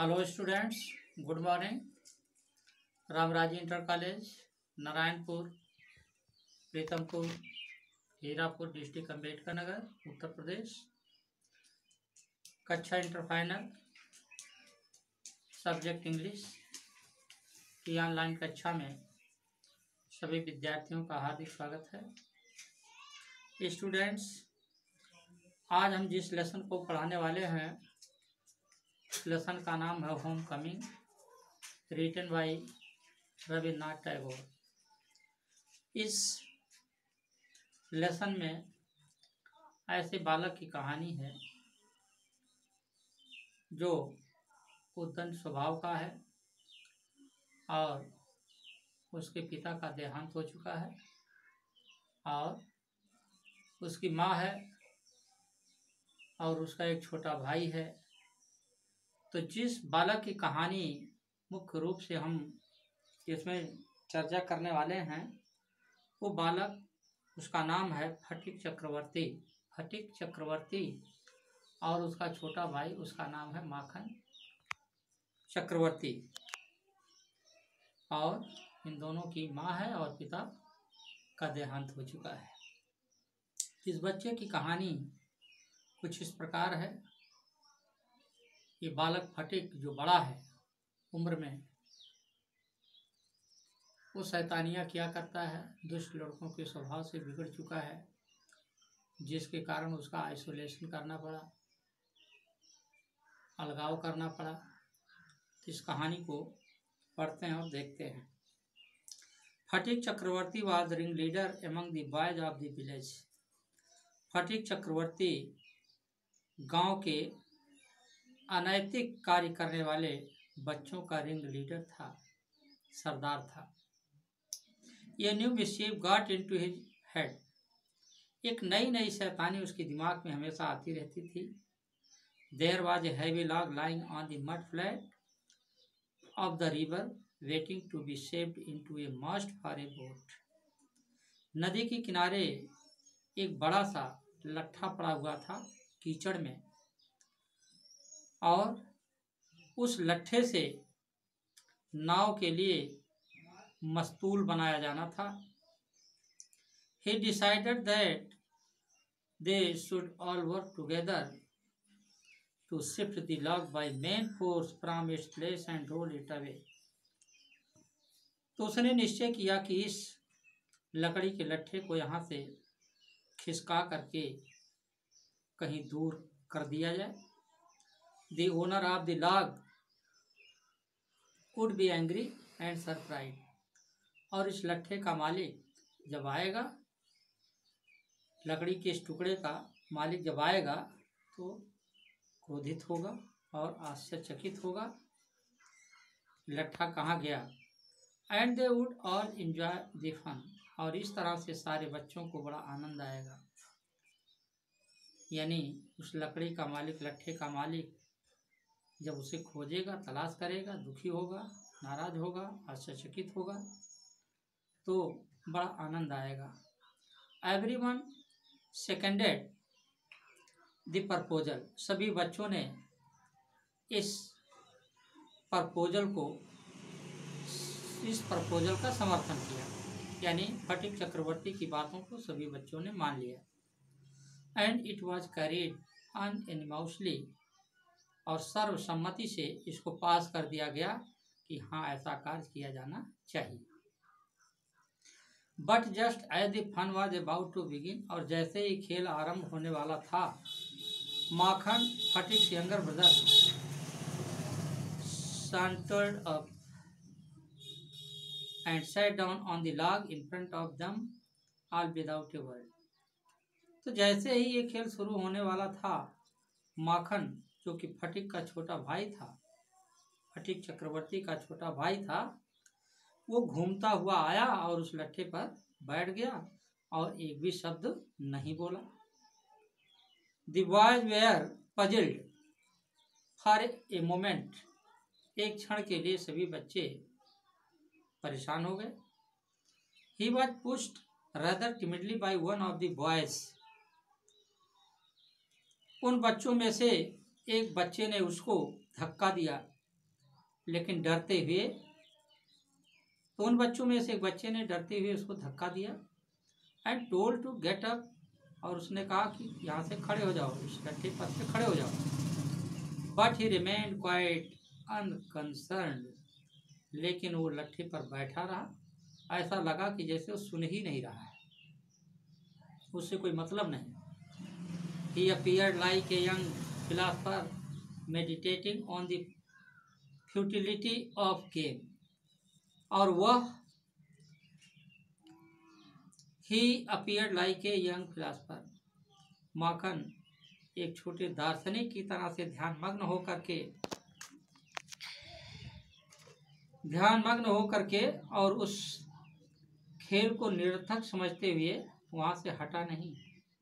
Hello students, good morning. Ramraj inter college, Narayanpur, Pritampur, Hirapur, district Ambedkar Nagar, Uttar Pradesh. कक्षा inter final, subject English की online कक्षा में सभी विद्यार्थियों का हार्दिक स्वागत है। स्टूडेंट्स, आज हम जिस लेसन को पढ़ाने वाले हैं, लेसन का नाम है home coming, written by Rabindranath Tagore. इस लेसन में ऐसे बालक की कहानी है जो उद्दंड स्वभाव का है और उसके पिता का देहांत हो चुका है और उसकी माँ है और उसका एक छोटा भाई है। तो जिस बालक की कहानी मुख्य रूप से हम इसमें चर्चा करने वाले हैं, वो बालक, उसका नाम है फटिक चक्रवर्ती। फटिक चक्रवर्ती और उसका छोटा भाई, उसका नाम है माखन चक्रवर्ती। और इन दोनों की माँ है और पिता का देहांत हो चुका है। इस बच्चे की कहानी कुछ इस प्रकार है। ये बालक फटिक जो बड़ा है उम्र में, वो शैतानियाँ किया करता है, दुष्ट लड़कों के स्वभाव से बिगड़ चुका है, जिसके कारण उसका आइसोलेशन करना पड़ा, अलगाव करना पड़ा। इस कहानी को पढ़ते हैं और देखते हैं। Phatik Chakravorty was ring leader among the boys of the village. Phatik Chakravorty गांव के अनैतिक कार्य करने वाले बच्चों का रिंग लीडर था, सरदार था। ये new mischief got into his head. एक नई नई शैतानी उसके दिमाग में हमेशा आती रहती थी। There was a heavy log lying on the mud flat of the river waiting to be shaped into a mast for a boat. नदी के किनारे एक बड़ा सा लट्ठा पड़ा हुआ था कीचड़ में, और उस लट्ठे से नाव के लिए मस्तूल बनाया जाना था। He decided that they should all work together to shift the log by main force from its place and roll it away. तो उसने निश्चय किया कि इस लकड़ी के लट्ठे को यहाँ से खिसका करके कहीं दूर कर दिया जाए। The owner of the log would be angry and surprised. और इस लट्ठे का मालिक जब आएगा, लकड़ी के इस टुकड़े का मालिक जब आएगा तो क्रोधित होगा और आश्चर्यचकित होगा, लट्ठा कहाँ गया। And they would all enjoy the fun. और इस तरह से सारे बच्चों को बड़ा आनंद आएगा। यानी उस लकड़ी का मालिक, लट्ठे का मालिक जब उसे खोजेगा, तलाश करेगा, दुखी होगा, नाराज होगा, आश्चर्यचकित होगा, तो बड़ा आनंद आएगा। Everyone seconded the proposal. सभी बच्चों ने इस प्रपोजल का समर्थन किया। यानी फटिक चक्रवर्ती की बातों को सभी बच्चों ने मान लिया। And it was carried unanimously. और सर्वसम्मति से इसको पास कर दिया गया कि हाँ, ऐसा कार्य किया जाना चाहिए। But just as the fun was about to begin. और जैसे ही खेल आरंभ होने वाला था, Makhan, Phatik younger brother, sauntered up and sat down on the log in front of them all without a word. तो जैसे ही ये खेल शुरू होने वाला था, माखन, जो कि फटिक का छोटा भाई था, फटिक चक्रवर्ती का छोटा भाई था, वो घूमता हुआ आया और उस लट्ठे पर बैठ गया और एक भी शब्द नहीं बोला। The boys were puzzled for a moment. एक क्षण के लिए सभी बच्चे परेशान हो गए। He was pushed rather timidly by one of the boys. उन बच्चों में से एक बच्चे ने उसको धक्का दिया लेकिन डरते हुए, तो उन बच्चों में से एक बच्चे ने डरते हुए उसको धक्का दिया and told to get up, और उसने कहा कि यहाँ से खड़े हो जाओ, इस लट्ठे पर से खड़े हो जाओ। But he remained quite unconcerned, लेकिन वो लट्ठे पर बैठा रहा। ऐसा लगा कि जैसे वो सुन ही नहीं रहा है, उससे कोई मतलब नहीं। He appeared like a young philosopher meditating on the futility of game, और वह He appeared like a young philosopher, माखन एक छोटे दार्शनिक की तरह से ध्यानमग्न होकर के और उस खेल को निरर्थक समझते हुए वहां से हटा नहीं।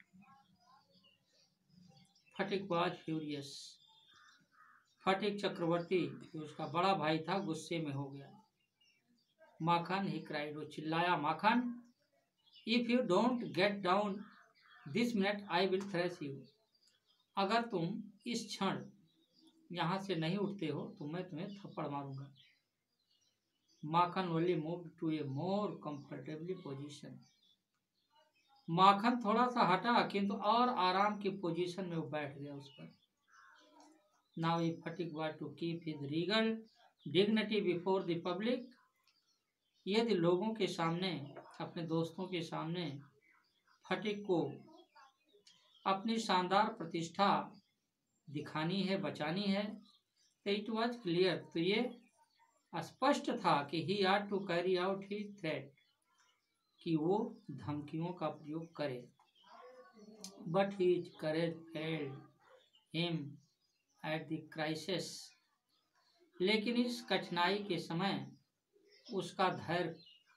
फटिक वाज फ्यूरियस, फटिक चक्रवर्ती जो उसका बड़ा भाई था गुस्से में हो गया। माखन ही क्राइड, वो चिल्लाया, Makhan, if you don't get down this minute I will thrash you, अगर तुम इस क्षण यहाँ से नहीं उठते हो तो मैं तुम्हें थप्पड़ मारूंगा। Makhan only moved to a more comfortably position, Makhan थोड़ा सा हटा किंतु और आराम की पोजीशन में वो बैठ गया उस पर। Now he Phatik was to keep his regal dignity before the public, यदि लोगों के सामने, अपने दोस्तों के सामने फटिक को अपनी शानदार प्रतिष्ठा दिखानी है, बचानी है, तो इट वॉज क्लियर, तो ये स्पष्ट था कि he are to carry out his threat, कि वो धमकियों का प्रयोग करे। But his courage failed him at the crisis, लेकिन इस कठिनाई के समय उसका धैर्य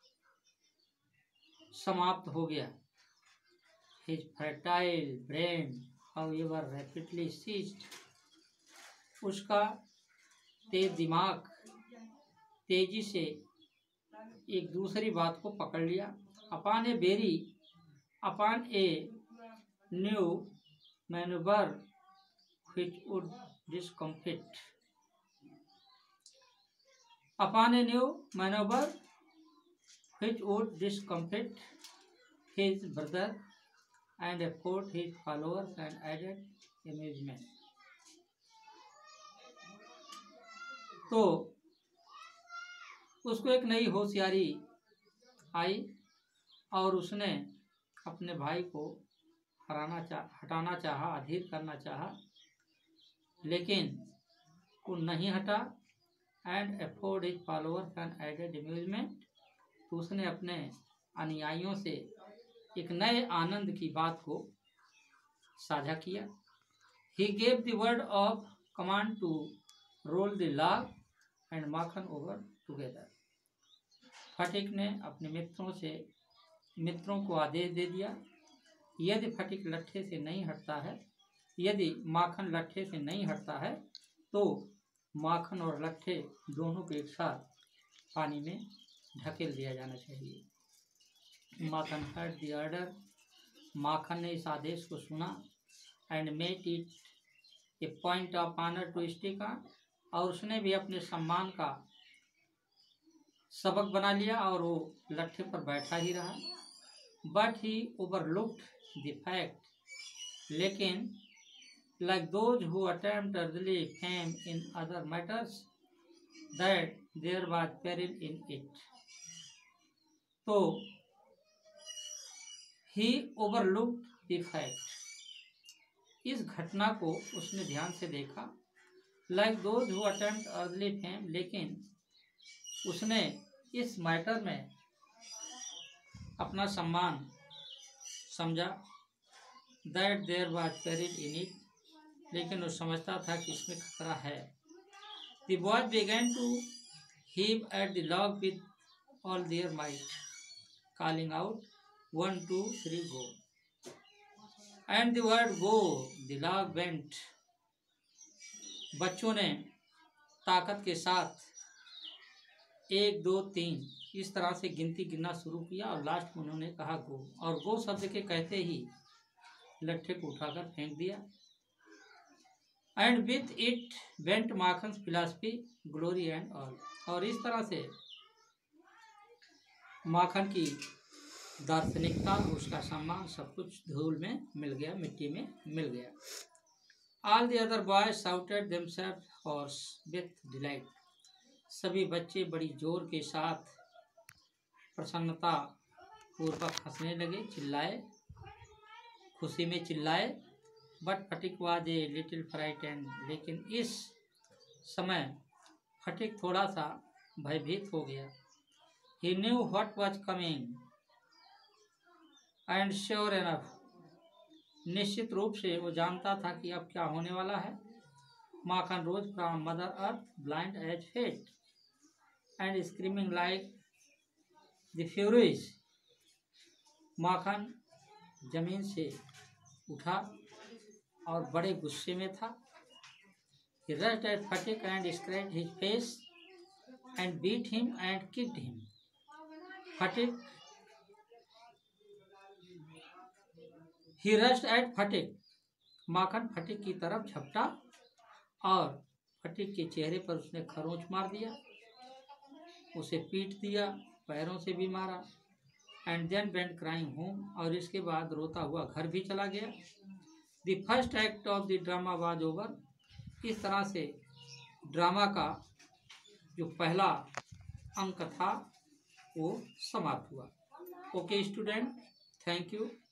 समाप्त हो गया। His fertile brain, however, rapidly seized, उसका तेज दिमाग तेजी से एक दूसरी बात को पकड़ लिया। Upon a new maneuver which would discomfit, upon a new maneuver which would discomfit his brother and afford his followers and added amusement, तो उसको एक नई होशियारी आई और उसने अपने भाई को हटाना चाहा, अधीर करना चाहा, लेकिन वो नहीं हटा। And afford his followers and added amusement, तो उसने अपने अनुयायियों से एक नए आनंद की बात को साझा किया। He gave the word of command to roll the log and Makhan over together, फटिक ने अपने मित्रों को आदेश दे दिया, यदि फटिक लट्ठे से नहीं हटता है, यदि माखन लट्ठे से नहीं हटता है, तो माखन और लट्ठे दोनों को एक साथ पानी में ढकेल दिया जाना चाहिए। माखन heard the order, माखन ने इस आदेश को सुना। And made it a point of honour to stick on, और उसने भी अपने सम्मान का सबक बना लिया और वो लट्ठे पर बैठा ही रहा। But he overlooked the fact, लेकिन like those who attempt earthly fame in other matters, that there was peril in it, तो he overlooked the fact, इस घटना को उसने ध्यान से देखा। like those who attempt earthly fame, लेकिन उसने इस मैटर में अपना सम्मान समझा। that there was peril in it, लेकिन वो समझता था कि इसमें खतरा है। The boys began to heave at the log with all their might, calling out 1, 2, 3 go, and the word go, the log bent, बच्चों ने ताकत के साथ 1, 2, 3 इस तरह से गिनना शुरू किया और लास्ट में उन्होंने कहा गो, और गो शब्द के कहते ही लट्ठे को उठाकर फेंक दिया। And with it went Makhan philosophy glory and all. और इस तरह से माखन की दार्शनिकता, उसका सम्मान सब कुछ धूल में मिल गया, मिट्टी में मिल गया। All the other boys shouted themselves hoarse with delight. सभी बच्चे बड़ी जोर के साथ प्रसन्नता पूर्वक हंसने लगे, चिल्लाए, खुशी में चिल्लाए। But Phatik was a little frightened. लेकिन इस समय फटिक थोड़ा सा भयभीत हो गया। He knew what was coming and sure enough, निश्चित रूप से वो जानता था कि अब क्या होने वाला है। Makhan rose from mother earth blind as fate and screaming like the furies. Makhan जमीन से उठा और बड़े गुस्से में था। He rushed at Phatik and scratched his face and beat him and kicked him. Sphatik He rushed at फटिक। माखन फटिक की तरफ झपटा और फटिक के चेहरे पर उसने खरोंच मार दिया, उसे पीट दिया, पैरों से भी मारा। And then went crying home. और इसके बाद रोता हुआ घर भी चला गया। The first act of the drama was over. इस तरह से ड्रामा का जो पहला अंक था वो समाप्त हुआ। Okay student, thank you.